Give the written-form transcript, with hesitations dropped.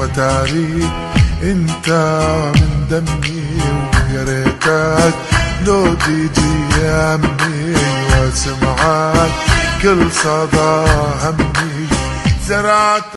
وتاريخ انت من دمي، ويا ريتك لو تيجي يمي واسمعك كل صدى همي. زرعت